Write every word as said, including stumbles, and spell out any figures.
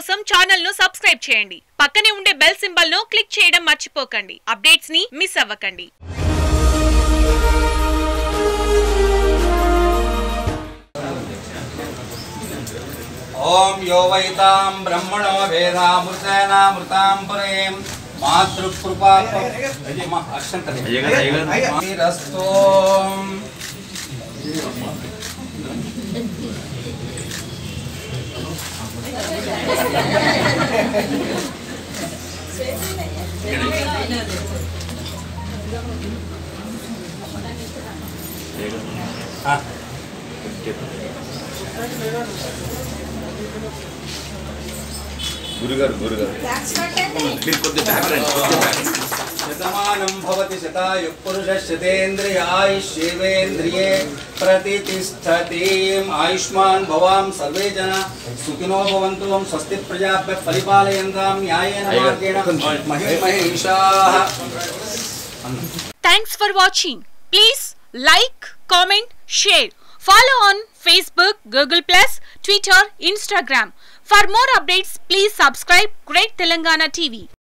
కోసం ఛానల్ ను సబ్స్క్రైబ్ చేయండి. పక్కనే ఉండే బెల్ సింబల్ ను క్లిక్ చేయడం మర్చిపోకండి. అప్డేట్స్ ని మిస్ అవ్వకండి. ఓం యో వైతాం బ్రహ్మణో వేదామృతేనామృతాం పురేం మాతృకృపా అక్షంతరస్తోం గురుగారు గురుగారు మీరు కొద్దిగా బ్యాక్ రండి, కొద్దిగా బ్యాక్. శతమానం భవతి శతాయు పురుష శతేంద్రియ ఆయుష్యేవేంద్రియే ప్రతిష్టతి. ఆయుష్మాన్ భవాం సర్వే జన సుఖినో భవంతు. స్వస్తి ప్రజాభ్యః పరిపాలయంతాం న్యాయేన మార్గేణ మహిమహేషాః. Thanks for watching. Please like, comment, share. Follow on Facebook, Google plus, Twitter, Instagram. For more updates, please subscribe Great Telangana T V.